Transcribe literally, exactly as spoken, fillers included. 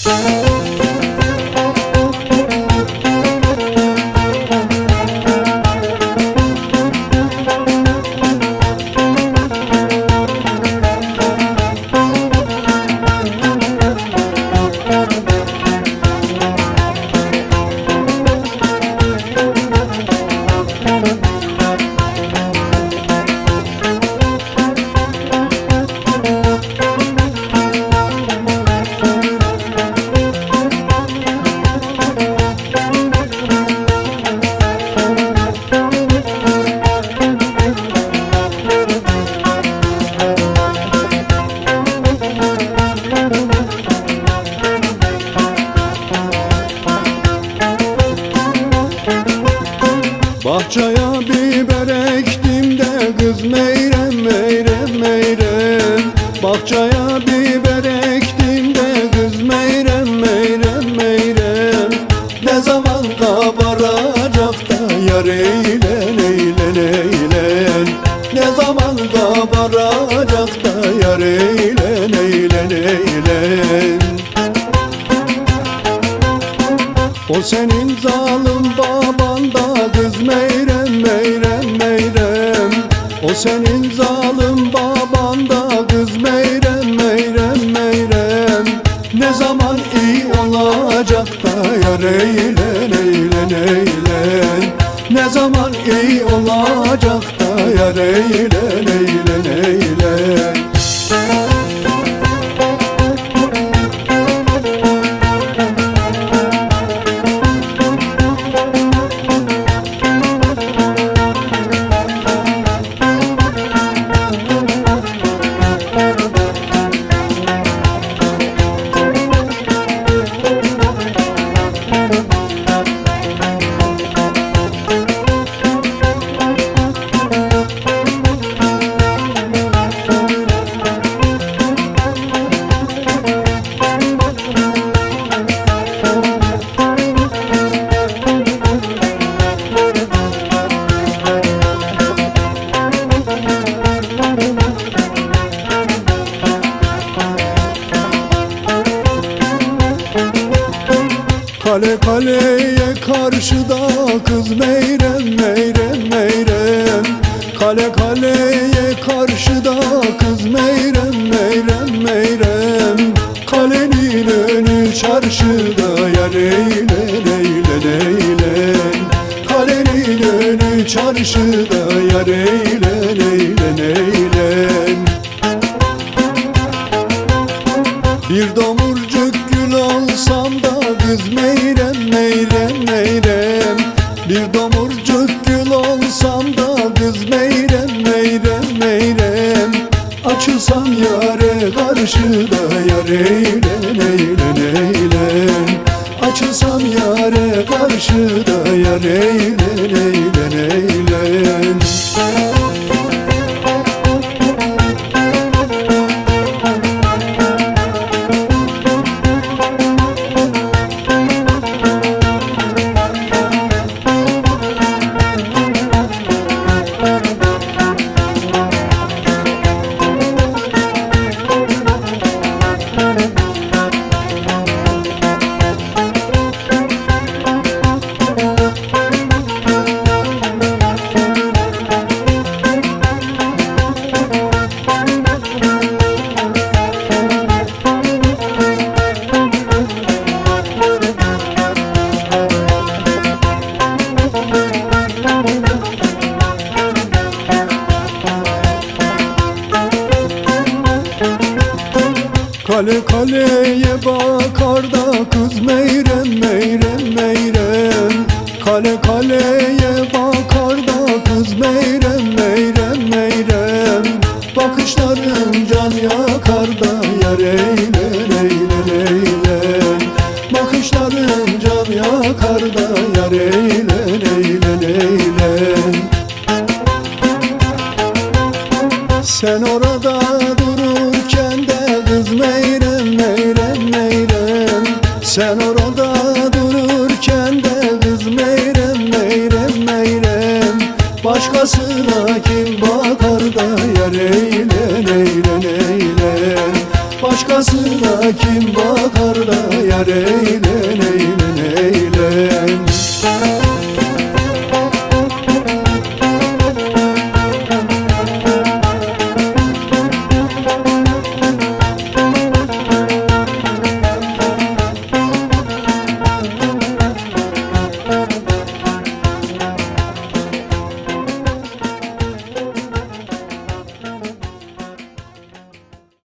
Bahçaya biber ektim de kız meyrem meyrem meyrem. Bahçaya biber ektim de kız meyrem meyrem meyrem. Ne zaman kabaracak da yar eylen eylen eylen. Ne zaman kabaracak da yar eylen eylen eylen. O senin zalim baban da kız meyrem meyrem meyrem. O senin zalim baban da kız meyrem meyrem meyrem. Ne zaman iyi olacak da yar eylen eylen eylen. Ne zaman iyi olacak da yar eylen eylen eylen. Kale kaleye karşıda kız meyrem meyrem meyrem. Kale kaleye karşıda kız meyrem meyrem meyrem. Kalenin önü çarşıda yar eylen eylen eylen. Kalenin önü çarşıda yar eylen eylen eylen. Bir domurcuk gül olsam da kız meyrem meyrem meyrem. Bir domurcuk gül olsam da kız meyrem meyrem meyrem. Açılsam yâre karşıda yar eylen eylen eylen. Açılsam yâre karşıda yar eylen eylen eylen. Kale kaleye bakar da kız meyrem meyrem meyrem. Kale kaleye bakar da kız meyrem meyrem meyrem. Bakışların can yakar da yar eylen eylen eylen. Bakışların can yakar da yar eylen eylen eylen. Sen orada dururken de kız meyrem meyrem meyrem. Sen orada dururken de kız meyrem meyrem meyrem. Başkasına kim bakar da yar eylen eylen eylen. Başkasına kim bakar da yar yar eyle